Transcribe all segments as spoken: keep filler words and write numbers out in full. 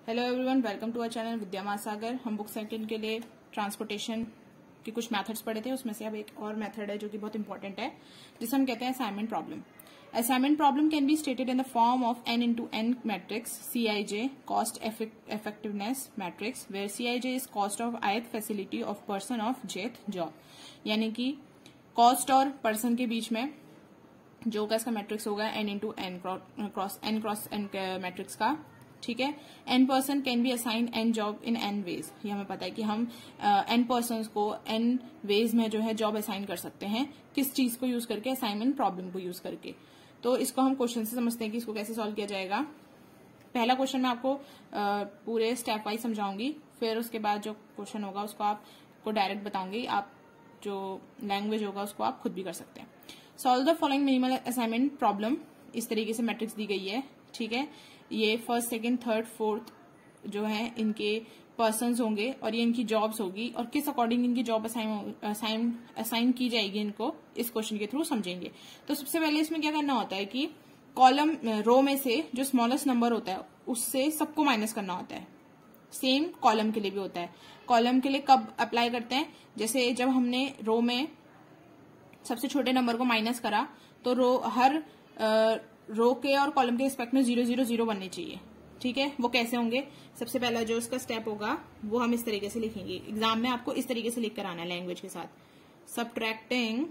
Hello everyone, welcome to our channel Vidya Mahasagar. हम book second के लिए ट्रांसपोर्टेशन के कुछ मेथड्स पढ़े थे, उसमें से अब एक और मेथड है जो कि बहुत इंपॉर्टेंट है, जिसे हम कहते हैं assignment problem. Assignment problem can be stated in the form of n into n matrix C I J cost effectiveness matrix, where C I J is cost of ith facility of person of jth job. यानी कि cost और person के बीच में जो का इसका matrix होगा n into n cross n cross n matrix का, ठीक है। N person can be assign n job in n ways. ये हमें पता है कि हम एन पर्सन को एन वेज में जो है जॉब असाइन कर सकते हैं, किस चीज को यूज करके, असाइनमेंट प्रॉब्लम को यूज करके। तो इसको हम क्वेश्चन से समझते हैं कि इसको कैसे सॉल्व किया जाएगा। पहला क्वेश्चन मैं आपको आ, पूरे स्टेप वाइज समझाऊंगी, फिर उसके बाद जो क्वेश्चन होगा उसको आपको डायरेक्ट बताऊंगी। आप जो लैंग्वेज होगा उसको आप खुद भी कर सकते हैं। Solve the following minimal assignment problem. इस तरीके से मैट्रिक्स दी गई है, ठीक है। ये फर्स्ट, सेकंड, थर्ड, फोर्थ जो है इनके पर्सन्स होंगे और ये इनकी जॉब्स होगी, और किस अकॉर्डिंग इनकी जॉब असाइन असाइन असाइन की जाएगी इनको, इस क्वेश्चन के थ्रू समझेंगे। तो सबसे पहले इसमें क्या करना होता है कि कॉलम रो में से जो स्मॉलेस्ट नंबर होता है उससे सबको माइनस करना होता है। सेम कॉलम के लिए भी होता है। कॉलम के लिए कब अप्लाई करते हैं, जैसे जब हमने रो में सबसे छोटे नंबर को माइनस करा तो रो हर आ, रो के और कॉलम के रिस्पेक्ट में जीरो जीरो जीरो बनने चाहिए, ठीक है। वो कैसे होंगे, सबसे पहला जो उसका स्टेप होगा वो हम इस तरीके से लिखेंगे। एग्जाम में आपको इस तरीके से लिख कर आना है लैंग्वेज के साथ। Subtracting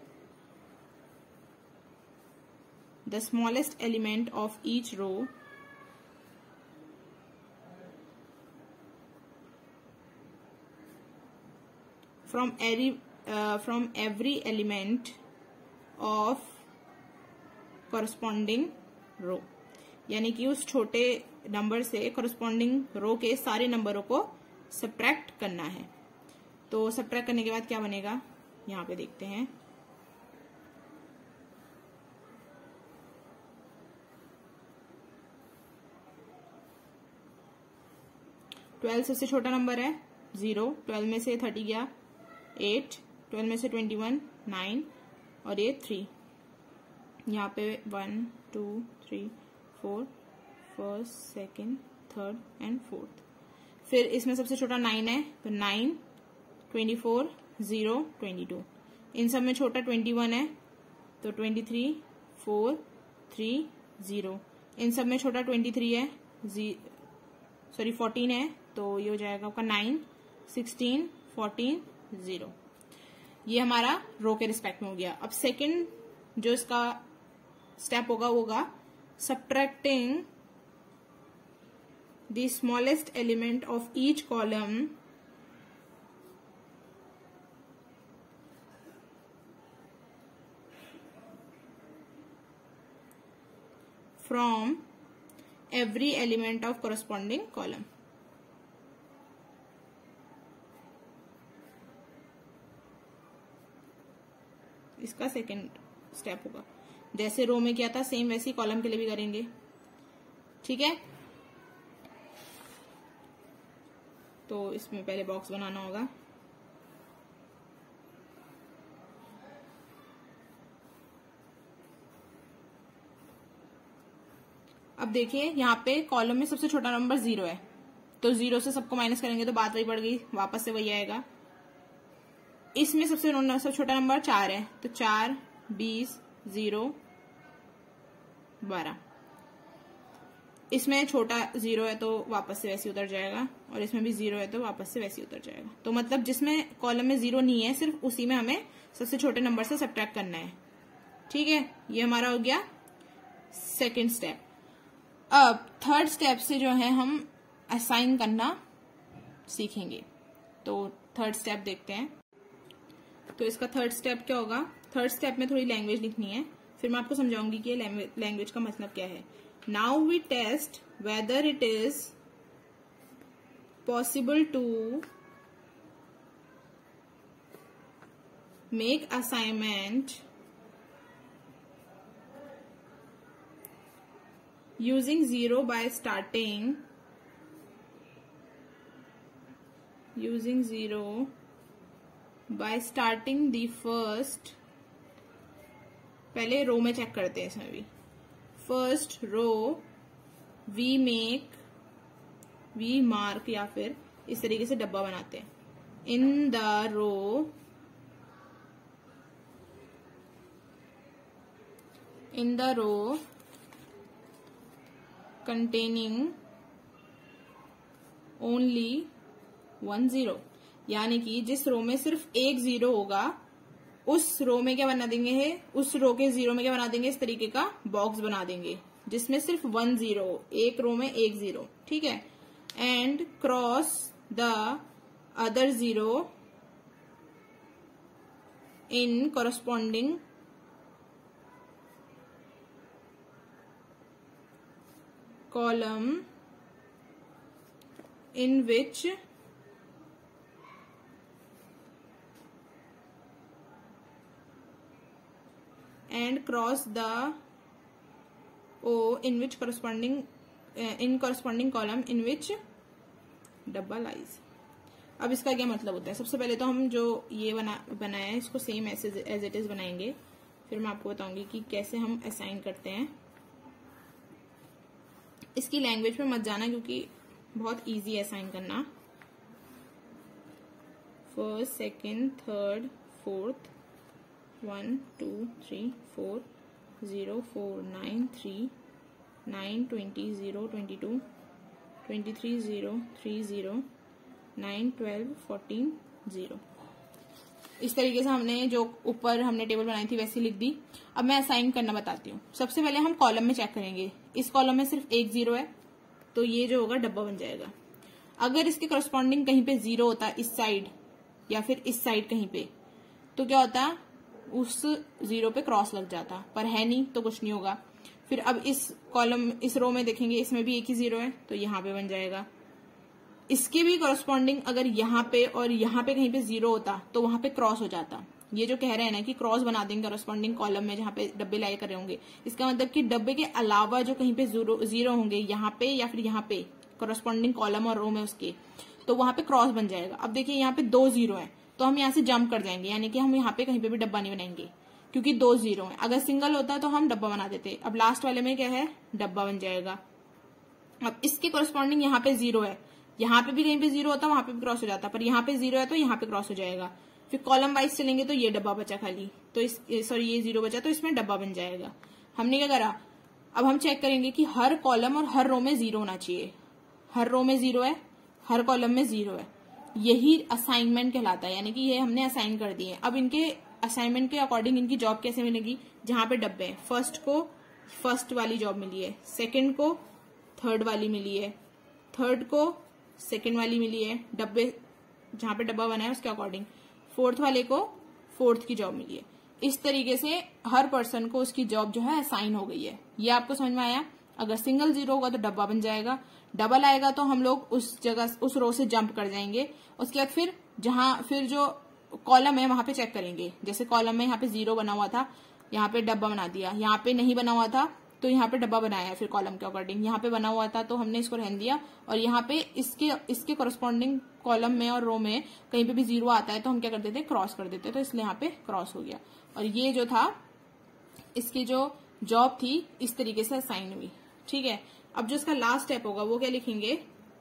the smallest element of each row from every from every element of corresponding row. यानी कि उस छोटे नंबर से कॉरस्पॉन्डिंग रो के सारे नंबरों को सब्ट्रैक्ट करना है। तो सब्ट्रैक्ट करने के बाद क्या बनेगा, यहां पे देखते हैं। ट्वेल्व सबसे छोटा नंबर है, जीरो। ट्वेल्व में से थर्टी गया, एट। ट्वेल्व में से ट्वेंटी वन, नाइन, और ये थ्री। यहाँ पे one, two, three, four, first, second, third and fourth. फिर इसमें सबसे छोटा नाइन है, तो nine, twenty four, zero, twenty two. इन सब में छोटा ट्वेंटी वन है, तो twenty three, four, three, zero. इन सब में छोटा ट्वेंटी थ्री है, सॉरी फोर्टीन है, तो ये हो जाएगा आपका नाइन, सिक्सटीन, फोर्टीन, जीरो। ये हमारा रो के रिस्पेक्ट में हो गया। अब सेकंड जो इसका स्टेप होगा वो होगा subtracting the smallest element of each column from every element of corresponding column। इसका सेकंड स्टेप होगा। जैसे रो में किया था सेम वैसे ही कॉलम के लिए भी करेंगे, ठीक है। तो इसमें पहले बॉक्स बनाना होगा। अब देखिए यहाँ पे कॉलम में सबसे छोटा नंबर जीरो है, तो जीरो से सबको माइनस करेंगे तो बात वही पड़ गई, वापस से वही आएगा। इसमें सबसे सबसे छोटा नंबर चार है, तो चार, बीस, जीरो, बारह। इसमें छोटा जीरो है तो वापस से वैसे उतर जाएगा, और इसमें भी जीरो है तो वापस से वैसे उतर जाएगा। तो मतलब जिसमें कॉलम में जीरो नहीं है, सिर्फ उसी में हमें सबसे छोटे नंबर से सब्ट्रैक्ट करना है, ठीक है। ये हमारा हो गया सेकंड स्टेप। अब थर्ड स्टेप से जो है हम असाइन करना सीखेंगे। तो थर्ड स्टेप देखते हैं। तो इसका थर्ड स्टेप क्या होगा, थर्ड स्टेप में थोड़ी लैंग्वेज लिखनी है, फिर मैं आपको समझाऊंगी कि लैंग्वेज का मतलब क्या है। Now we test whether it is possible to make assignment using zero by starting using zero by starting the first. पहले रो में चेक करते हैं इसमें भी। First row we make we mark या फिर इस तरीके से डब्बा बनाते हैं। In the row in the row containing only one zero, यानी कि जिस रो में सिर्फ एक जीरो होगा उस रो में क्या बना देंगे है, उस रो के जीरो में क्या बना देंगे, इस तरीके का बॉक्स बना देंगे जिसमें सिर्फ वन जीरो, एक रो में एक जीरो, ठीक है। And cross the other zero in corresponding column in which and cross the O in which corresponding uh, in corresponding column in which डब्बा लाइज। अब इसका क्या मतलब होता है, सबसे पहले तो हम जो ये बना बनाया है इसको सेम ऐसे एज इट इज बनाएंगे, फिर मैं आपको बताऊंगी कि कैसे हम असाइन करते हैं। इसकी लैंग्वेज पे मत जाना क्योंकि बहुत इजी है असाइन करना। First, second, third, fourth, one two three four, zero four nine three nine twenty zero twenty two twenty three zero three zero nine twelve fourteen zero. इस तरीके से हमने जो ऊपर हमने टेबल बनाई थी वैसे लिख दी। अब मैं असाइन करना बताती हूँ। सबसे पहले हम कॉलम में चेक करेंगे, इस कॉलम में सिर्फ एक जीरो है तो ये जो होगा डब्बा बन जाएगा। अगर इसके करस्पॉन्डिंग कहीं पे जीरो होता है इस साइड या फिर इस साइड कहीं पे, तो क्या होता, उस जीरो पे क्रॉस लग जाता, पर है नहीं तो कुछ नहीं होगा। फिर अब इस कॉलम इस रो में देखेंगे, इसमें भी एक ही जीरो है तो यहाँ पे बन जाएगा। इसके भी करस्पॉन्डिंग अगर यहाँ पे और यहाँ पे कहीं पे जीरो होता तो वहां पे क्रॉस हो जाता। ये जो कह रहे हैं ना कि क्रॉस बना देंगे करस्पॉन्डिंग कॉलम में जहां पे डब्बे लाए कर रहे होंगे, इसका मतलब कि डब्बे के अलावा जो कहीं पे जीरो होंगे यहाँ पे या फिर यहाँ पे करस्पॉन्डिंग कॉलम और रो में उसके, तो वहां पे क्रॉस बन जाएगा। अब देखिए यहाँ पे दो जीरो है तो हम यहाँ से जंप कर जाएंगे, यानी कि हम यहाँ पे कहीं पे भी डब्बा नहीं बनाएंगे क्योंकि दो जीरो है। अगर सिंगल होता तो हम डब्बा बना देते। अब लास्ट वाले में क्या है, डब्बा बन जाएगा। अब इसके करस्पॉन्डिंग यहाँ पे जीरो है, यहाँ पे भी कहीं पे जीरो होता वहां पे भी क्रॉस हो जाता, पर यहाँ पे जीरो है तो यहाँ पे क्रॉस हो जाएगा। फिर कॉलम वाइज चलेंगे तो ये डब्बा बचा खाली, तो इस सॉरी ये जीरो बचा तो इसमें डब्बा बन जाएगा। हमने क्या करा, अब हम चेक करेंगे कि हर कॉलम और हर रो में जीरो होना चाहिए। हर रो में जीरो है, हर कॉलम में जीरो है, यही असाइनमेंट कहलाता है, यानी कि ये हमने असाइन कर दिए। अब इनके असाइनमेंट के अकॉर्डिंग इनकी जॉब कैसे मिलेगी, जहां पे डब्बे हैं, फर्स्ट को फर्स्ट वाली जॉब मिली है, सेकंड को थर्ड वाली मिली है, थर्ड को सेकंड वाली मिली है, डब्बे जहां पे डब्बा बना है उसके अकॉर्डिंग, फोर्थ वाले को फोर्थ की जॉब मिली है। इस तरीके से हर पर्सन को उसकी जॉब जो है असाइन हो गई है। ये आपको समझ में आया। अगर सिंगल जीरो होगा तो डब्बा बन जाएगा, डबल आएगा तो हम लोग उस जगह उस रो से जंप कर जाएंगे। उसके बाद फिर जहां फिर जो कॉलम है वहां पे चेक करेंगे। जैसे कॉलम में यहाँ पे जीरो बना हुआ था, यहाँ पे डब्बा बना दिया, यहाँ पे नहीं बना हुआ था तो यहाँ पे डब्बा बनाया है। फिर कॉलम के अकॉर्डिंग यहाँ पे बना हुआ था तो हमने इसको रहने दिया, और यहाँ पे इसके इसके करस्पॉन्डिंग कॉलम में और रो में कहीं पे भी जीरो आता है तो हम क्या कर देते, क्रॉस कर देते, तो इसलिए यहाँ पे क्रॉस हो गया। और ये जो था इसकी जो जॉब थी इस तरीके से असाइन हुई। ठीक है, अब जो इसका लास्ट स्टेप होगा वो क्या लिखेंगे,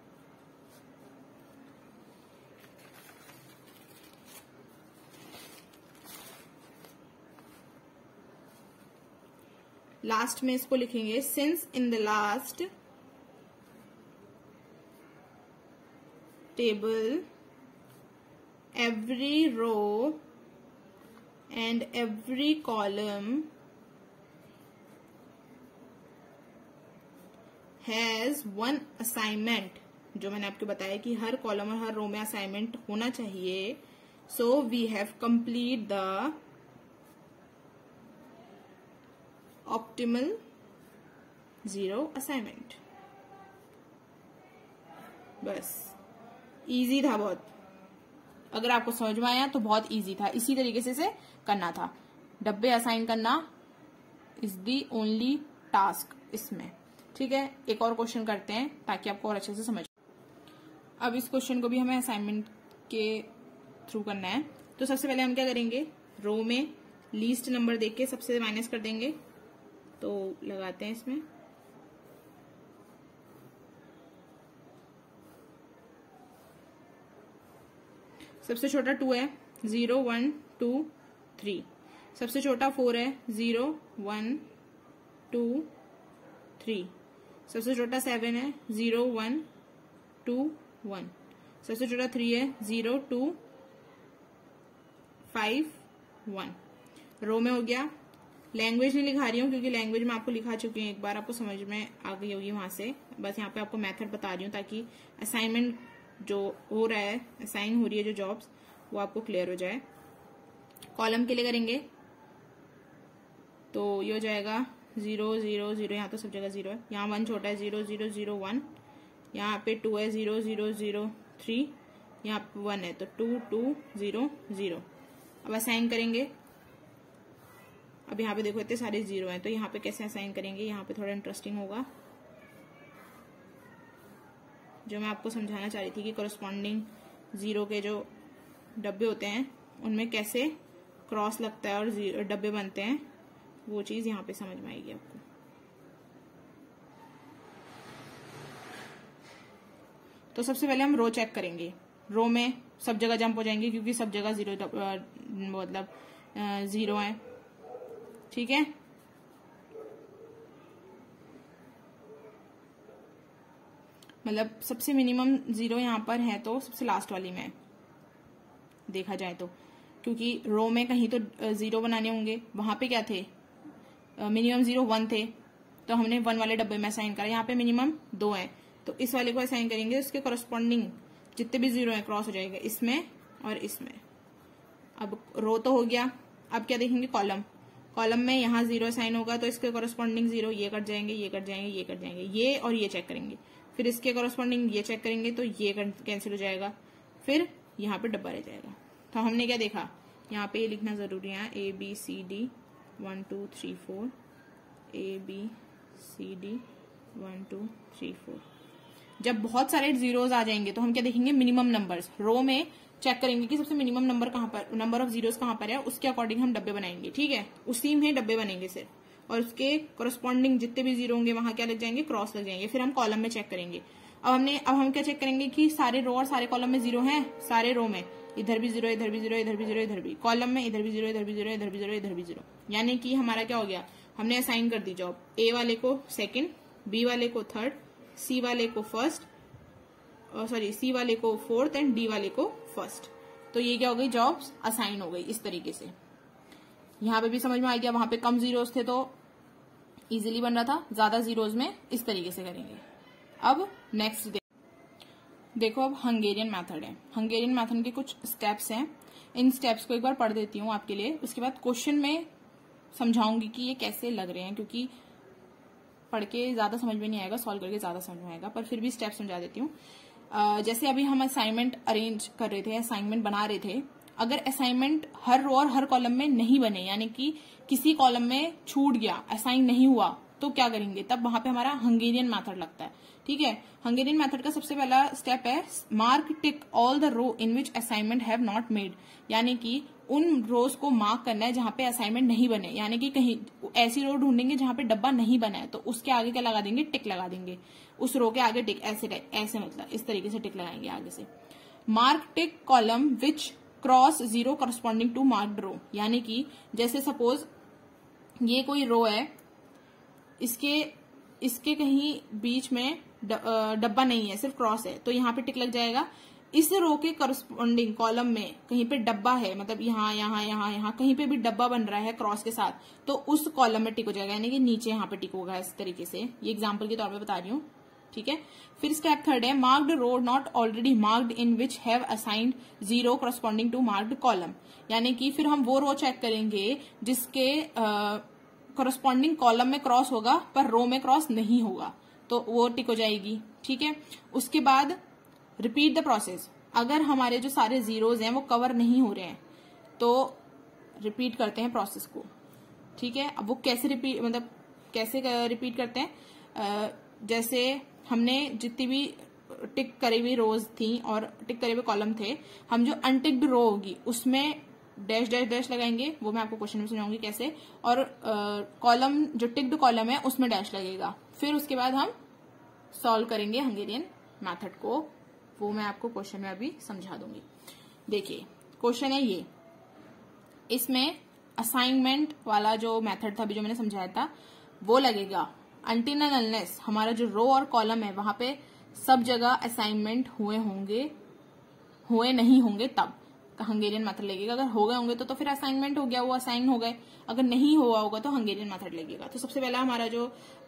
लास्ट में इसको लिखेंगे, since in the last table every row and every column has one assignment. जो मैंने आपको बताया कि हर कॉलम और हर रो में असाइनमेंट होना चाहिए। So we have complete the optimal zero assignment. बस, इजी था बहुत। अगर आपको समझ में आया तो बहुत इजी था, इसी तरीके से, से करना था। डब्बे असाइन करना इज दी ओनली टास्क इसमें। ठीक है, एक और क्वेश्चन करते हैं ताकि आपको और अच्छे से समझ। अब इस क्वेश्चन को भी हमें असाइनमेंट के थ्रू करना है। तो सबसे पहले हम क्या करेंगे, रो में लीस्ट नंबर देख के सबसे माइनस कर देंगे। तो लगाते हैं इसमें सबसे छोटा टू है, जीरो वन टू थ्री। सबसे छोटा फोर है, जीरो वन टू थ्री। सबसे छोटा सेवन है, जीरो वन टू वन। सबसे छोटा थ्री है, zero two five one. Row में हो गया। लैंग्वेज नहीं लिखा रही हूँ क्योंकि लैंग्वेज में आपको लिखा चुकी हूँ एक बार, आपको समझ में आ गई होगी वहां से। बस यहाँ पे आपको मेथड बता रही हूँ ताकि असाइनमेंट जो हो रहा है, असाइन हो रही है जो जॉब्स, वो आपको क्लियर हो जाए। कॉलम के लिए करेंगे तो ये हो जाएगा जीरो जीरो जीरो, यहाँ तो सब जगह जीरो है। यहाँ वन छोटा है, जीरो जीरो जीरो वन। यहाँ पे टू है, जीरो जीरो जीरो थ्री। यहाँ पे वन है तो टू टू जीरो जीरो। अब असाइन करेंगे। अब यहाँ पे देखो इतने सारे जीरो हैं तो यहाँ पे कैसे असाइन करेंगे, यहाँ पे थोड़ा इंटरेस्टिंग होगा। जो मैं आपको समझाना चाह रही थी कि कोरस्पॉन्डिंग जीरो के जो डब्बे होते हैं उनमें कैसे क्रॉस लगता है और डब्बे बनते हैं, वो चीज यहाँ पे समझ में आएगी आपको। तो सबसे पहले हम रो चेक करेंगे। रो में सब जगह जंप हो जाएंगे क्योंकि सब जगह जीरो मतलब जीरो है, ठीक है। मतलब सबसे मिनिमम जीरो यहाँ पर है तो सबसे लास्ट वाली में देखा जाए तो, क्योंकि रो में कहीं तो जीरो बनाने होंगे। वहां पे क्या थे, मिनिमम जीरो वन थे तो हमने वन वाले डब्बे में असाइन करा। यहाँ पे मिनिमम दो है तो इस वाले को असाइन करेंगे, उसके करस्पॉन्डिंग जितने भी जीरो है क्रॉस हो जाएगा इसमें और इसमें। अब रो तो हो गया। अब क्या देखेंगे, कॉलम। कॉलम में यहाँ जीरो असाइन होगा तो इसके करस्पॉन्डिंग जीरो, ये कट जाएंगे, ये कट जाएंगे, ये कट जाएंगे, ये और ये चेक करेंगे। फिर इसके करस्पॉन्डिंग ये चेक करेंगे तो ये कैंसिल हो जाएगा। फिर यहाँ पे डब्बा रह जाएगा। तो हमने क्या देखा, यहाँ पे ये लिखना जरूरी है, A B C D one two three four, A B C D one two three four. जब बहुत सारे जीरोज आ जाएंगे तो हम क्या देखेंगे, मिनिमम नंबर्स। रो में चेक करेंगे कि सबसे मिनिमम नंबर कहाँ पर, नंबर ऑफ जीरोस कहाँ पर है, उसके अकॉर्डिंग हम डब्बे बनाएंगे, ठीक है। उसी में डब्बे बनेंगे सिर्फ, और उसके कोरस्पॉन्डिंग जितने भी जीरो होंगे वहां क्या लग जाएंगे, क्रॉस लग जाएंगे। फिर हम कॉलम में चेक करेंगे। अब हमने अब हम क्या चेक करेंगे कि सारे रो और सारे कॉलम में जीरो हैं। सारे रो में इधर भी जीरो, इधर भी जीरो, इधर भी जीरो, इधर भी। कॉलम में इधर भी जीरो, इधर भी जीरो, इधर भी जीरो, इधर भी जीरो। यानी कि हमारा क्या हो गया, हमने असाइन कर दी जॉब ए वाले को सेकंड, बी वाले को थर्ड, सी वाले को फर्स्ट, सॉरी सी वाले को फोर्थ एंड डी वाले को फर्स्ट। तो ये क्या हो गई, जॉब्स असाइन हो गई इस तरीके से। यहाँ पे भी समझ में आ गया, वहां पे कम जीरोस थे तो इजीली बन रहा था, ज्यादा जीरोस में इस तरीके से करेंगे। अब नेक्स्ट दे, देखो अब हंगेरियन मेथड है। हंगेरियन मेथड के कुछ स्टेप्स हैं, इन स्टेप्स को एक बार पढ़ देती हूँ आपके लिए। उसके बाद क्वेश्चन में समझाऊंगी कि ये कैसे लग रहे हैं, क्योंकि पढ़ के ज्यादा समझ में नहीं आएगा, सॉल्व करके ज्यादा समझ में आएगा, पर फिर भी स्टेप समझा देती हूँ। Uh, जैसे अभी हम असाइनमेंट अरेंज कर रहे थे, असाइनमेंट बना रहे थे। अगर असाइनमेंट हर रो और हर कॉलम में नहीं बने, यानी कि किसी कॉलम में छूट गया, असाइन नहीं हुआ, तो क्या करेंगे, तब वहां पे हमारा हंगेरियन मेथड लगता है, ठीक है। हंगेरियन मेथड का सबसे पहला स्टेप है mark tick all the row in which assignment have not made, यानी कि उन रोज को मार्क करना है जहां पे असाइनमेंट नहीं बने। यानी कि कहीं ऐसी रो ढूंढेंगे जहां पे डब्बा नहीं बना है तो उसके आगे क्या लगा देंगे, टिक लगा देंगे। उस रो के आगे टिक, ऐसे ऐसे मतलब इस तरीके से टिक लगाएंगे आगे से। Mark tick column which cross zero corresponding to marked row, यानी कि जैसे सपोज ये कोई रो है, इसके इसके कहीं बीच में डब्बा नहीं है, सिर्फ क्रॉस है, तो यहाँ पे टिक लग जाएगा। इस रो के करस्पॉन्डिंग कॉलम में कहीं पे डब्बा है, मतलब यहाँ यहाँ यहाँ यहाँ कहीं पे भी डब्बा बन रहा है क्रॉस के साथ, तो उस कॉलम में टिक हो जाएगा, यानी कि नीचे यहाँ पे टिक होगा इस तरीके से। ये एग्जाम्पल के तौर पे बता रही हूँ, ठीक है। फिर स्टेप थर्ड है marked row not already marked in which have assigned zero corresponding to marked column, यानी कि फिर हम वो रो चेक करेंगे जिसके करस्पॉन्डिंग कॉलम में क्रॉस होगा पर रो में क्रॉस नहीं होगा, तो वो टिक हो जाएगी, ठीक है। उसके बाद रिपीट द प्रोसेस। अगर हमारे जो सारे जीरोज हैं वो कवर नहीं हो रहे हैं तो रिपीट करते हैं प्रोसेस को, ठीक है। अब वो कैसे रिपीट, मतलब कैसे रिपीट करते हैं, जैसे हमने जितनी भी टिक करी हुई रोज थी और टिक करे हुए कॉलम थे, हम जो अनटिक्ड रो होगी उसमें डैश डैश डैश लगाएंगे, वो मैं आपको क्वेश्चन में समझाऊंगी कैसे। और कॉलम जो टिक्ड कॉलम है उसमें डैश लगेगा। फिर उसके बाद हम सॉल्व करेंगे हंगेरियन मेथड को, वो मैं आपको क्वेश्चन में अभी समझा दूंगी। देखिए क्वेश्चन है ये, इसमें असाइनमेंट वाला जो मेथड था अभी जो मैंने समझाया था वो लगेगा अनटिल एंड अनलेस हमारा जो रो और कॉलम है वहां पे सब जगह असाइनमेंट हुए होंगे, हुए नहीं होंगे तब हंगेरियन मेथड लगेगा। अगर हो गए होंगे तो तो फिर असाइनमेंट हो गया, वो असाइन हो गए। अगर नहीं हुआ होगा तो हंगेरियन मेथड लगेगा। तो सबसे पहला हमारा जो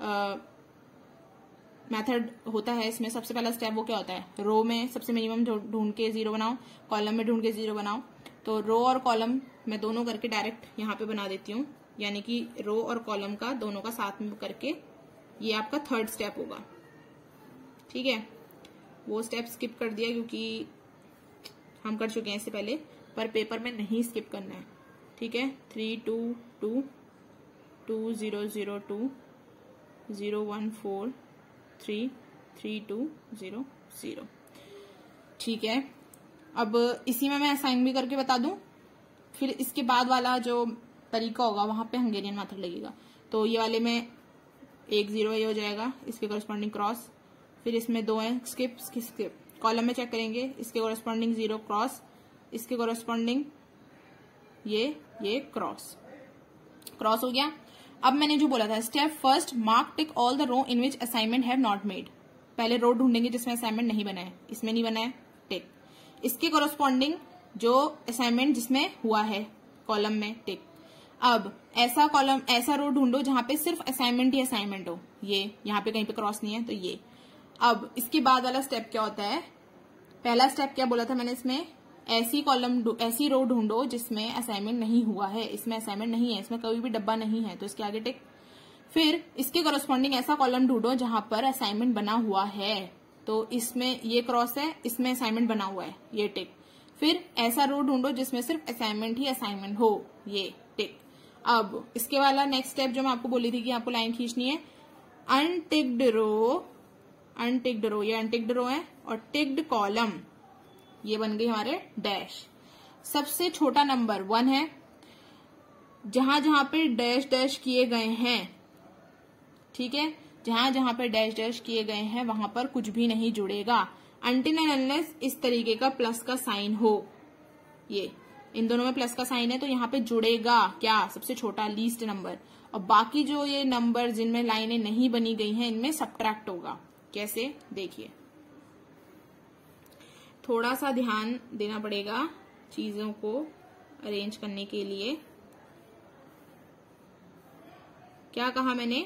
मेथड होता है इसमें सबसे पहला स्टेप वो क्या होता है, रो में सबसे मिनिमम ढूंढ के जीरो बनाओ, कॉलम में ढूंढ के जीरो बनाओ। तो रो और कॉलम मैं दोनों करके डायरेक्ट यहाँ पे बना देती हूँ, यानी कि रो और कॉलम का दोनों का साथ में करके ये आपका थर्ड स्टेप होगा। ठीक है, वो स्टेप स्किप कर दिया क्योंकि हम कर चुके हैं इससे पहले, पर पेपर में नहीं स्किप करना है। ठीक है, three two two two zero zero two zero one four three three two zero zero. ठीक है, अब इसी में मैं असाइन भी करके बता दूं, फिर इसके बाद वाला जो तरीका होगा वहां पे हंगेरियन मेथड लगेगा। तो ये वाले में एक जीरो ये हो जाएगा, इसके कॉरेस्पॉन्डिंग क्रॉस, फिर इसमें दो है स्किप स्किप, कॉलम में चेक करेंगे इसके कॉरेस्पॉन्डिंग जीरो क्रॉस, इसके कॉरेस्पॉन्डिंग ये ये क्रॉस क्रॉस हो गया। अब मैंने जो बोला था step first mark tick all the row in which assignment have not made. पहले रो ढूंढेंगे जिसमें असाइनमेंट नहीं बना है, इसमें नहीं बना है टिक, इसके कॉरेस्पॉन्डिंग जो असाइनमेंट जिसमें हुआ है कॉलम में टिक। अब ऐसा कॉलम ऐसा रो ढूंढो जहां पे सिर्फ असाइनमेंट ही असाइनमेंट हो, ये यहाँ पे कहीं पे क्रॉस नहीं है तो ये। अब इसके बाद वाला स्टेप क्या होता है, पहला स्टेप क्या बोला था मैंने, इसमें ऐसी कॉलम ऐसी रो ढूंढो जिसमें असाइनमेंट नहीं हुआ है, इसमें असाइनमेंट नहीं है, इसमें कोई भी डब्बा नहीं है तो इसके आगे टिक। फिर इसके कॉरेस्पॉन्डिंग ऐसा कॉलम ढूंढो जहां पर असाइनमेंट बना हुआ है, तो इसमें ये क्रॉस है, इसमें असाइनमेंट बना हुआ है, ये टिक। फिर ऐसा रो ढूंढो जिसमें सिर्फ असाइनमेंट ही असाइनमेंट हो, ये टिक। अब इसके वाला नेक्स्ट स्टेप जो मैं आपको बोली थी कि आपको लाइन खींचनी है, अनटिक्ड रो अनटिक्ड रो, ये अनटिक्ड रो है, और टिक्ड कॉलम ये बन गई हमारे डैश। सबसे छोटा नंबर वन है, जहां जहां पे डैश डैश किए गए हैं, ठीक है, जहां जहां पे डैश डैश किए गए हैं वहां पर कुछ भी नहीं जुड़ेगा अनटिल एंड अनलेस इस तरीके का प्लस का साइन हो। ये इन दोनों में प्लस का साइन है तो यहाँ पे जुड़ेगा क्या, सबसे छोटा लीस्ट नंबर, और बाकी जो ये नंबर जिनमें लाइनें नहीं बनी गई हैं इनमें सब्ट्रैक्ट होगा। कैसे, देखिए थोड़ा सा ध्यान देना पड़ेगा चीजों को अरेंज करने के लिए। क्या कहा मैंने,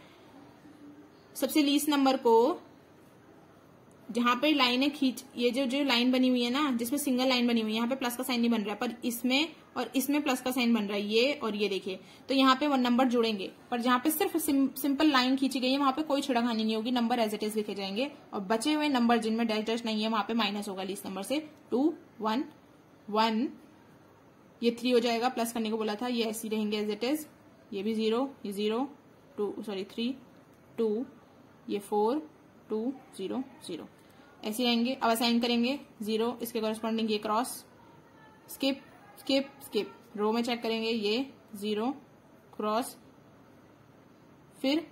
सबसे लीस्ट नंबर को जहां पे लाइनें खींच, ये जो जो लाइन बनी हुई है ना जिसमें सिंगल लाइन बनी हुई है, यहाँ पे प्लस का साइन नहीं बन रहा है, पर इसमें और इसमें प्लस का साइन बन रहा है, ये और ये देखिए, तो यहाँ पे वन नंबर जुड़ेंगे। पर जहां पे सिर्फ सिम, सिंपल लाइन खींची गई है वहां पे कोई छिड़ाखानी नहीं होगी, नंबर एज इट इज लिखे जाएंगे, और बचे हुए नंबर जिनमें डैश डैश नहीं है वहां पे माइनस होगा लीस्ट नंबर से, टू वन वन, ये थ्री हो जाएगा, प्लस करने को बोला था, ये ऐसे रहेंगे एज इट इज, ये भी जीरो, ये zero, two sorry three two, ये फोर टू जीरो जीरो, ऐसे रहेंगे। अब असाइन करेंगे जीरो, इसके कॉरेस्पॉन्डिंग ये cross, skip skip skip, row में चेक करेंगे ये जीरो क्रॉस, फिर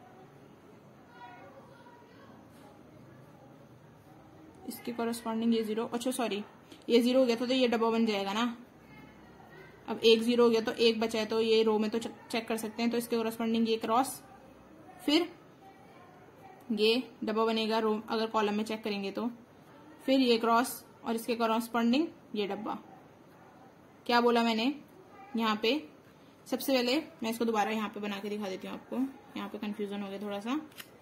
इसके कॉरेस्पॉन्डिंग ये जीरो, अच्छा सॉरी ये जीरो हो गया था तो ये डब्बा बन जाएगा ना। अब एक जीरो हो गया तो एक बचा है तो ये रो में तो चेक कर सकते हैं, तो इसके कॉरेस्पॉन्डिंग ये क्रॉस, फिर ये डब्बा बनेगा रो, अगर कॉलम में चेक करेंगे तो, फिर ये क्रॉस और इसके कॉरेस्पॉन्डिंग ये डब्बा। क्या बोला मैंने यहाँ पे, सबसे पहले मैं इसको दोबारा यहाँ पे बना के दिखा देती हूँ आपको, यहाँ पे कंफ्यूजन हो गया थोड़ा सा।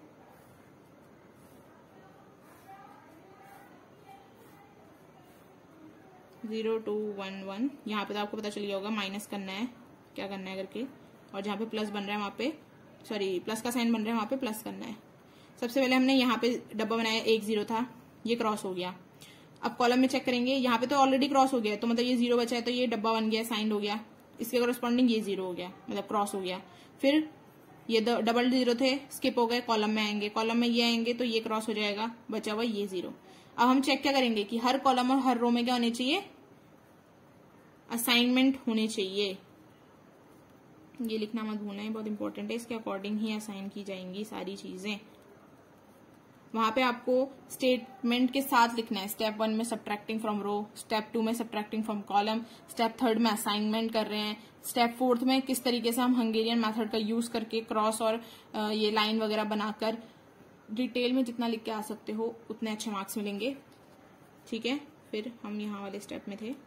जीरो टू वन वन, यहाँ पे तो आपको पता चल गया होगा माइनस करना है, क्या करना है करके, और जहाँ पे प्लस बन रहा है वहां पे, सॉरी प्लस का साइन बन रहा है वहां पे प्लस करना है। सबसे पहले हमने यहाँ पे डब्बा बनाया, एक जीरो था, ये क्रॉस हो गया। अब कॉलम में चेक करेंगे, यहाँ पे तो ऑलरेडी क्रॉस हो गया, तो मतलब ये जीरो बचा है तो ये डब्बा बन गया, साइन हो गया, इसके कॉरेस्पॉन्डिंग ये जीरो हो गया, मतलब क्रॉस हो गया। फिर ये डबल जीरो थे, स्किप हो गए, कॉलम में आएंगे, कॉलम में ये आएंगे तो ये क्रॉस हो जाएगा, बचा हुआ ये जीरो। अब हम चेक क्या करेंगे कि हर कॉलम और हर रो में क्या होने चाहिए, असाइनमेंट होने चाहिए। ये लिखना मत भूलना, बहुत इंपॉर्टेंट है, इसके अकॉर्डिंग ही असाइन की जाएंगी सारी चीजें। वहां पे आपको स्टेटमेंट के साथ लिखना है। स्टेप वन में subtracting from row, step two में subtracting from column, step third में असाइनमेंट कर रहे हैं, स्टेप फोर्थ में किस तरीके से हम हंगेरियन मेथड का यूज करके क्रॉस और ये लाइन वगैरह बनाकर डिटेल में जितना लिख के आ सकते हो उतने अच्छे मार्क्स मिलेंगे। ठीक है, फिर हम यहाँ वाले स्टेप में थे,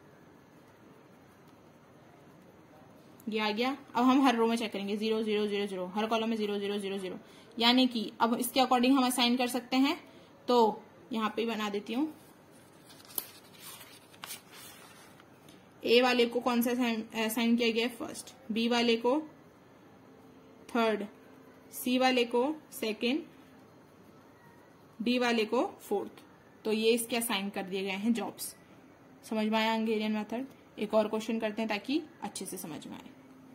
ये आ गया। अब हम हर रो में चेक करेंगे, जीरो जीरो जीरो जीरो, हर कॉलम में जीरो जीरो जीरो जीरो, यानी कि अब इसके अकॉर्डिंग हम असाइन कर सकते हैं। तो यहाँ पे बना देती हूँ, ए वाले को कौन सा असाइन किया गया है, फर्स्ट, बी वाले को थर्ड, सी वाले को सेकेंड, डी वाले को फोर्थ। तो ये इसके असाइन कर दिए गए हैं जॉब्स। समझ में आया हंगेरियन मेथड? एक और क्वेश्चन करते हैं ताकि अच्छे से समझ में आए।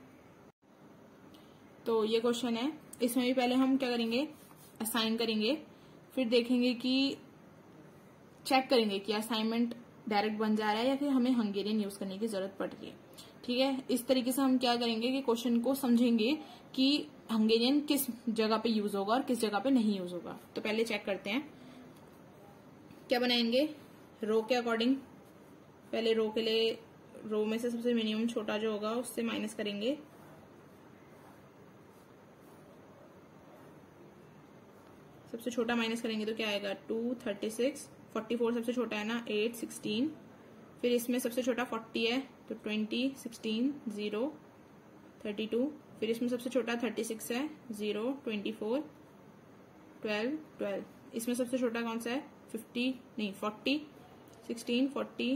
तो ये क्वेश्चन है, इसमें भी पहले हम क्या करेंगे, असाइन करेंगे, फिर देखेंगे कि चेक करेंगे कि असाइनमेंट डायरेक्ट बन जा रहा है या फिर हमें हंगेरियन यूज करने की जरूरत पड़ रही है। ठीक है, इस तरीके से हम क्या करेंगे कि क्वेश्चन को समझेंगे कि हंगेरियन किस जगह पे यूज होगा और किस जगह पे नहीं यूज होगा। तो पहले चेक करते हैं, क्या बनाएंगे, रो के अकॉर्डिंग। पहले रो के लिए, रो में से सबसे मिनिमम छोटा जो होगा उससे माइनस करेंगे। सबसे छोटा माइनस करेंगे तो क्या आएगा, two, thirty six, forty four सबसे छोटा है ना, एट, सिक्सटीन, फिर इसमें सबसे छोटा फोर्टी है तो twenty, sixteen, zero, thirty two, फिर इसमें सबसे छोटा थर्टी सिक्स है, zero, twenty four, twelve, twelve, इसमें सबसे छोटा कौन सा है, फिफ्टी नहीं forty, sixteen, forty,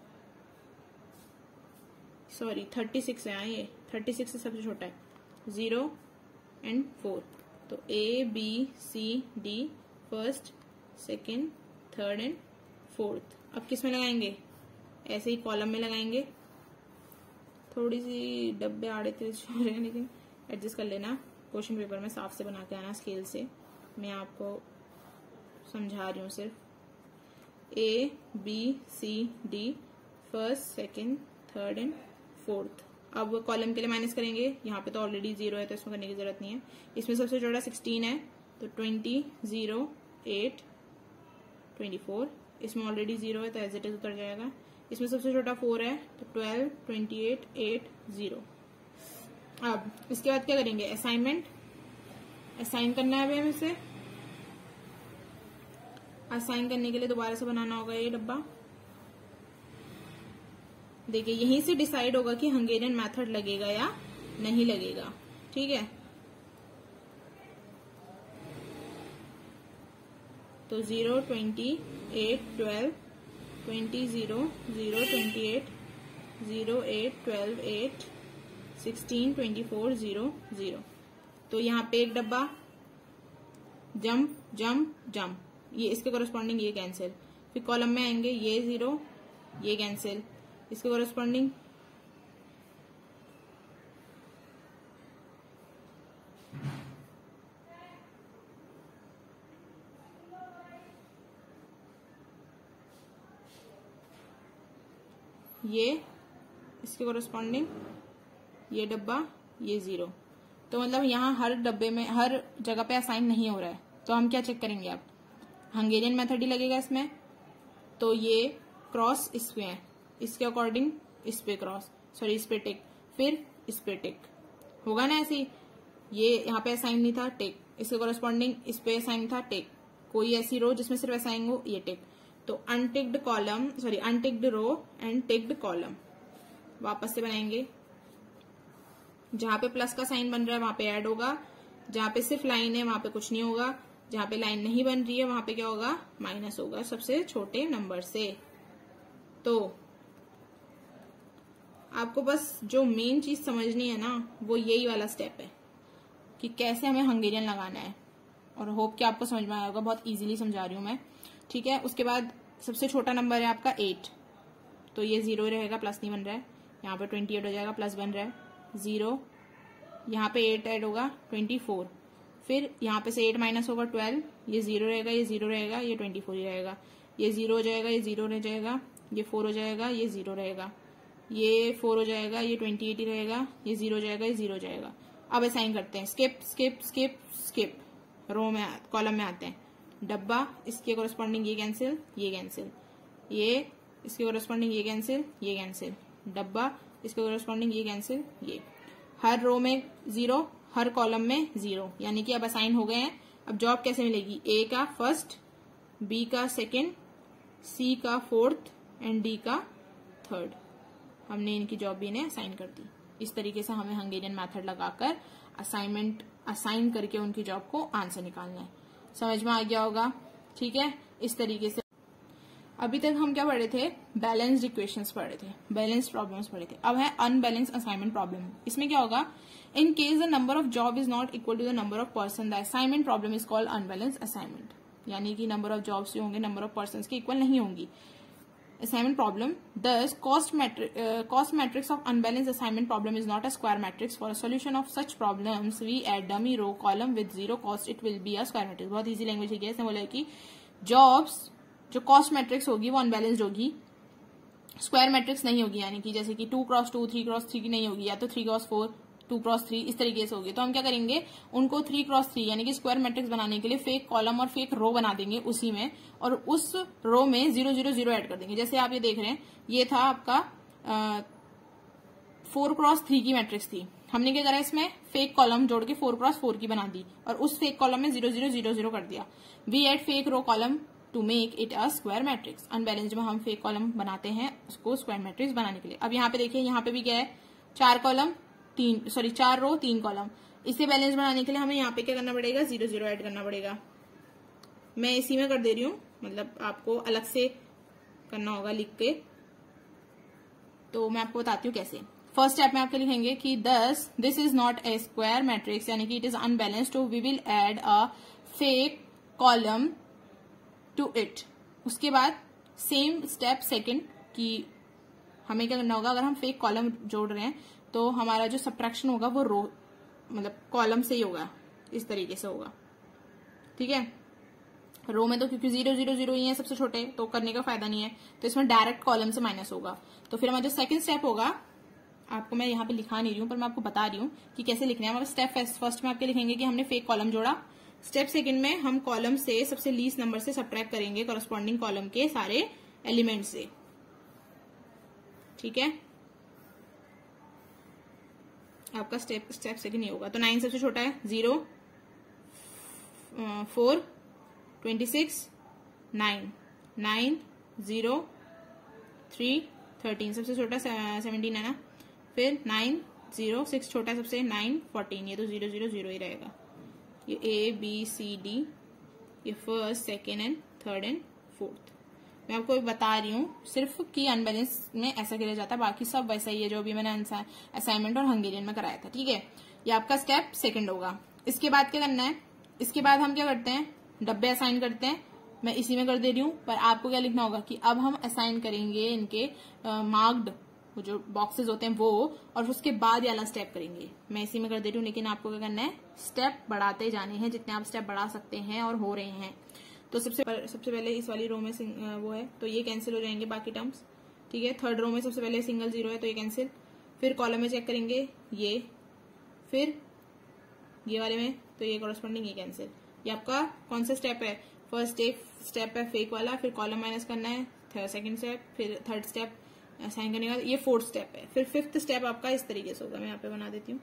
sorry thirty six है, ये थर्टी सिक्स से सबसे छोटा है, जीरो एंड फोर। तो A B C D, first, second, third and fourth. अब किस में लगाएंगे, ऐसे ही कॉलम में लगाएंगे। थोड़ी सी डब्बे आड़े तिरछे हो रहे हैं लेकिन एडजस्ट कर लेना। क्वेश्चन पेपर में साफ से बना के आना स्केल से, मैं आपको समझा रही हूँ सिर्फ। A B C D, first, second, third and fourth. अब कॉलम के लिए माइनस करेंगे, यहाँ पे तो ऑलरेडी जीरो है तो इसमें करने की जरूरत नहीं है। इसमें सबसे छोटा सिक्सटीन है तो twenty, zero, eight, twenty four, इसमें ऑलरेडी जीरो है तो एज इट इज उतर जाएगा। इसमें सबसे छोटा फोर है तो twelve, twenty eight, eight, zero. अब इसके बाद क्या करेंगे, असाइनमेंट, असाइन करना है हमें इसे। असाइन करने के लिए दोबारा से बनाना होगा ये डब्बा। देखिए यहीं से डिसाइड होगा कि हंगेरियन मेथड लगेगा या नहीं लगेगा। ठीक है, तो zero, twenty, eight, twelve, twenty, zero, zero, twenty eight, zero, eight, twelve, eight, sixteen, twenty four, zero, zero. तो यहाँ पे एक डब्बा, जंप जंप जंप, ये इसके कोरस्पॉन्डिंग ये कैंसिल। फिर कॉलम में आएंगे, ये जीरो, ये कैंसिल, इसके कोरस्पॉन्डिंग ये, इसके कोरस्पॉन्डिंग ये डब्बा, ये जीरो। तो मतलब यहाँ हर डब्बे में हर जगह पे असाइन नहीं हो रहा है। तो हम क्या चेक करेंगे, अब हंगेरियन मेथड ही लगेगा इसमें। तो ये क्रॉस इसमें है, इसके अकॉर्डिंग इस पे क्रॉस, सॉरी इस पे टिक, फिर इस पे टिक होगा ना ऐसी। ये यहाँ पे असाइन नहीं था, टिक, इसके कोरस्पॉन्डिंग इस पे असाइन था, टिक। कोई ऐसी रो जिसमें सिर्फ असाइन हो, ये टिक। तो unticked column, sorry unticked row and ticked column वापस से बनाएंगे। जहां पे प्लस का साइन बन रहा है वहां पे ऐड होगा, जहां पे सिर्फ लाइन है वहां पे कुछ नहीं होगा, जहां पे लाइन नहीं बन रही है वहां पे क्या होगा, माइनस होगा सबसे छोटे नंबर से। तो आपको बस जो मेन चीज समझनी है ना वो यही वाला स्टेप है कि कैसे हमें हंगेरियन लगाना है, और होप कि आपको समझ में आया होगा, बहुत इजीली समझा रही हूं मैं। ठीक है, उसके बाद सबसे छोटा नंबर है आपका एट, तो ये जीरो रहेगा, प्लस नहीं बन रहा है। यहाँ पे ट्वेंटी एट हो जाएगा, प्लस बन रहा है, जीरो, यहाँ पे एट ऐड होगा, ट्वेंटी फोर, फिर यहाँ पे से एट माइनस होगा, ट्वेल्व, ये जीरो रहेगा, ये जीरो रहेगा, ये ट्वेंटी फोर ही रहेगा, ये जीरो हो जाएगा, ये जीरो रह जाएगा, ये फोर हो जाएगा, ये जीरो रहेगा, ये फोर हो जाएगा, ये ट्वेंटी एट ही रहेगा, ये जीरो हो जाएगा, ये जीरो हो जाएगा। अब असाइन करते हैं, skip skip skip skip, row में कॉलम में आते हैं। डब्बा, इसके कोरस्पॉन्डिंग ये कैंसिल, ये कैंसिल, ये इसके कोरस्पॉन्डिंग ये कैंसिल, ये कैंसिल, डब्बा, इसके कोरस्पॉन्डिंग ये कैंसिल, ये। हर रो में जीरो, हर कॉलम में जीरो, यानी कि अब असाइन हो गए हैं। अब जॉब कैसे मिलेगी? ए का फर्स्ट, बी का सेकेंड, सी का फोर्थ एंड डी का थर्ड। हमने इनकी जॉब भी इन्हें असाइन कर दी। इस तरीके से हमें हंगेरियन मेथड लगाकर असाइनमेंट असाइन करके उनकी जॉब को आंसर निकालना है। समझ में आ गया होगा? ठीक है, इस तरीके से। अभी तक हम क्या पढ़े थे? बैलेंस्ड इक्वेशंस पढ़े थे, बैलेंस्ड प्रॉब्लम्स पढ़े थे। अब है अनबैलेंस असाइनमेंट प्रॉब्लम। इसमें क्या होगा? In case the number of job is not equal to the number of person, the assignment problem is called unbalance assignment. यानी कि नंबर ऑफ जॉब्स जो होंगे नंबर ऑफ पर्सन के इक्वल नहीं होंगी। Assignment problem. Thus, cost matrix uh, cost matrix of unbalanced assignment problem is not a square matrix. For a solution of such problems, we add dummy row column with zero cost. It will be a square matrix. बहुत easy language है। इसने बोला कि jobs जो cost matrix होगी वो unbalanced होगी, square matrix नहीं होगी। यानी कि जैसे कि two cross two, three cross three की नहीं होगी, या तो three cross four, two cross three, इस तरीके से होगी। तो हम क्या करेंगे? उनको थ्री क्रॉस थ्री यानी कि स्क्वायर मैट्रिक्स बनाने के लिए फेक कॉलम और फेक रो बना देंगे उसी में, और उस रो में जीरो जीरो जीरो ऐड कर देंगे। जैसे आप ये देख रहे हैं, ये था आपका फोर क्रॉस थ्री की मैट्रिक्स थी। हमने क्या करा? इसमें फेक कॉलम जोड़ के फोर क्रॉस फोर की बना दी और उस फेक कॉलम में जीरो जीरो जीरो जीरो कर दिया। We add fake row column to make it a square matrix. Unbalanced में हम फेक कॉलम बनाते हैं उसको स्क्वायर मैट्रिक्स बनाने के लिए। अब यहाँ पे देखिए, यहाँ पे भी क्या है? चार कॉलम तीन सॉरी चार रो तीन कॉलम। इसे बैलेंस बनाने के लिए हमें यहाँ पे क्या करना पड़ेगा? जीरो जीरो ऐड करना पड़ेगा। मैं इसी में कर दे रही हूँ, मतलब आपको अलग से करना होगा लिख के। तो मैं आपको बताती हूँ कैसे। फर्स्ट स्टेप में आपके लिखेंगे कि this this is not a square matrix, यानी कि इट इज अनबैलेंस्ड, तो we will add a fake column to it. उसके बाद सेम स्टेप सेकेंड की हमें क्या करना होगा? अगर हम फेक कॉलम जोड़ रहे हैं तो हमारा जो सब्ट्रैक्शन होगा वो रो मतलब कॉलम से ही होगा, इस तरीके से होगा। ठीक है, रो में तो क्योंकि जीरो जीरो जीरो ही है सबसे छोटे, तो करने का फायदा नहीं है, तो इसमें डायरेक्ट कॉलम से माइनस होगा। तो फिर हमारा जो सेकंड स्टेप होगा, आपको मैं यहाँ पे लिखा नहीं रही हूँ पर मैं आपको बता रही हूँ कि कैसे लिखना है। हमारा स्टेप फर्स्ट में आपके लिखेंगे कि हमने फेक कॉलम जोड़ा। स्टेप सेकंड में हम कॉलम से सबसे लीस्ट नंबर से सब्ट्रैक्ट करेंगे कॉरस्पॉन्डिंग कॉलम के सारे एलिमेंट से। ठीक है, आपका स्टेप स्टेप सेकंड ही होगा। तो नाइन सबसे छोटा है, zero, four, twenty six, nine, nine, zero, three, thirteen सबसे छोटा सेवनटीन है ना, फिर नाइन, जीरो, सिक्स छोटा है सबसे, नाइन, फोर्टीन। ये तो जीरो जीरो जीरो ही रहेगा। ये ए बी सी डी, ये first second and third and fourth. मैं आपको बता रही हूँ सिर्फ कि अनबैलेंस में ऐसा किया जाता है, बाकी सब वैसा ही है जो अभी मैंने असाइनमेंट और हंगेरियन में कराया था। ठीक है, ये आपका स्टेप सेकंड होगा। इसके बाद क्या करना है? इसके बाद हम क्या करते हैं? डब्बे असाइन करते हैं। मैं इसी में कर दे रही हूँ, पर आपको क्या लिखना होगा कि अब हम असाइन करेंगे इनके मार्क्ड वो जो बॉक्सेस होते हैं वो, और उसके बाद वाला स्टेप करेंगे। मैं इसी में कर दे रही हूँ, लेकिन आपको क्या करना है? स्टेप बढ़ाते जाने हैं, जितने आप स्टेप बढ़ा सकते हैं और हो रहे हैं। तो सबसे सबसे पहले इस वाली रो में वो है तो ये कैंसिल हो जाएंगे बाकी टर्म्स। ठीक है, थर्ड रो में सबसे पहले सिंगल जीरो है तो ये कैंसिल। फिर कॉलम में चेक करेंगे ये, फिर ये वाले में तो ये कॉरस्पॉन्डिंग ये कैंसिल। ये आपका कौन सा स्टेप है? फर्स्ट स्टेप है फेक वाला, फिर कॉलम माइनस करना है, सेकंड स्टेप, फिर थर्ड स्टेप असाइन करने का, ये फोर्थ स्टेप है। फिर फिफ्थ स्टेप आपका इस तरीके से होगा। मैं यहाँ पे बना देती हूँ।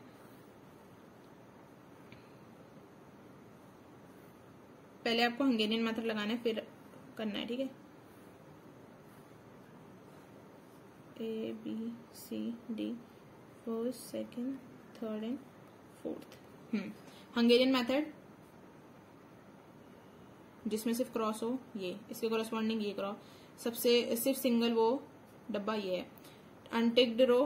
पहले आपको हंगेरियन मेथड लगाना है, फिर करना है। ठीक है, A B C D, first second third and fourth. हम्म हंगेरियन मेथड जिसमें सिर्फ क्रॉस हो, ये इसके कोरस्पॉन्डिंग ये क्रॉस, सबसे सिर्फ सिंगल वो डब्बा ये है। अनटिक्ड रो,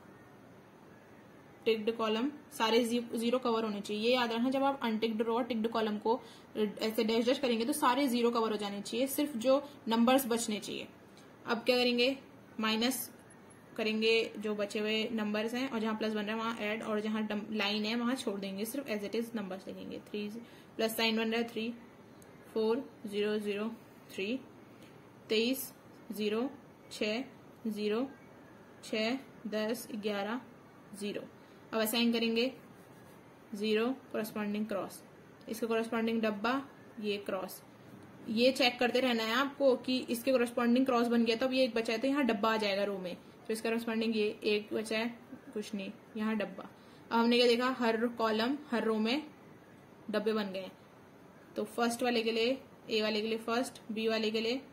टिक्ड कॉलम, सारे जीरो कवर होने चाहिए। ये याद रखना, जब आप अनटिक्ड रो और टिक्ड कॉलम को ऐसे डैश डैश करेंगे तो सारे जीरो कवर हो जाने चाहिए, सिर्फ जो नंबर्स बचने चाहिए। अब क्या करेंगे? माइनस करेंगे जो बचे हुए नंबर्स हैं, और जहां प्लस बन रहा है वहां ऐड, और जहां लाइन है वहां छोड़ देंगे, सिर्फ एज इट इज नंबर्स लिखेंगे। थ्री प्लस साइन बन रहा है, three, four, zero zero three, तेईस, जीरो, छह, जीरो, छह, दस, ग्यारह, जीरो। अब असाइन करेंगे जीरो कोरस्पॉन्डिंग क्रॉस, इसका कोरस्पॉन्डिंग डब्बा ये क्रॉस, ये चेक करते रहना है आपको कि इसके कोरस्पॉन्डिंग क्रॉस बन गया, तो अब ये एक बचा है, तो यहाँ डब्बा आ जाएगा रो में, तो इसका कोरस्पॉन्डिंग ये एक बचा है, कुछ नहीं, यहाँ डब्बा। अब हमने क्या देखा, हर कॉलम हर रो में डब्बे बन गए। तो फर्स्ट वाले के लिए, ए वाले के लिए फर्स्ट, बी वाले के लिए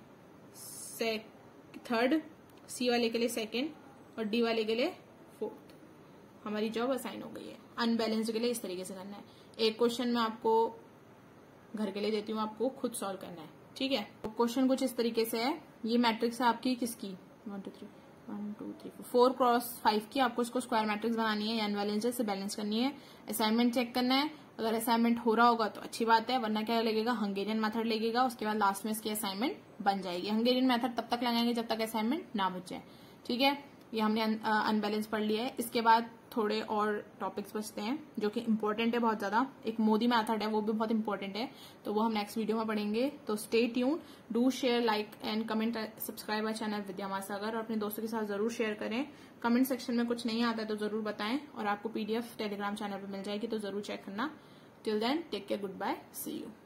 थर्ड, सी वाले के लिए सेकेंड और डी वाले के लिए फोर्थ। हमारी जॉब असाइन हो गई है। अनबैलेंस्ड के लिए इस तरीके से करना है। एक क्वेश्चन में आपको घर के लिए देती हूँ, आपको खुद सॉल्व करना है, ठीक है। तो क्वेश्चन कुछ इस तरीके से है। ये मैट्रिक्स है आपकी किसकी, one two three one two three four cross five की। आपको इसको स्क्वायर मैट्रिक्स बनानी है, अनबैलेंस्ड से बैलेंस करनी है। असाइनमेंट चेक करना है, अगर असाइनमेंट हो रहा होगा तो अच्छी बात है, वरना क्या लगेगा, हंगेरियन मेथड लगेगा। उसके बाद लास्ट में इसकी असाइनमेंट बन जाएगी। हंगेरियन मेथड तब तक लगाएंगे जब तक असाइनमेंट ना बच जाए, ठीक है। ये हमने अनबैलेंस पढ़ लिया है। इसके बाद थोड़े और टॉपिक्स बचते हैं जो कि इंपॉर्टेंट है बहुत ज्यादा। एक मोदी मेथड है, वो भी बहुत इंपॉर्टेंट है, तो वो हम नेक्स्ट वीडियो में पढ़ेंगे। तो stay tuned, do share, like and comment, subscribe our channel Vidya Mahasagar, और अपने दोस्तों के साथ जरूर शेयर करें। कमेंट सेक्शन में कुछ नहीं आता है तो जरूर बताएं, और आपको पीडीएफ टेलीग्राम चैनल पर मिल जाएगी, तो जरूर चेक करना। Till then take care, good bye, see you.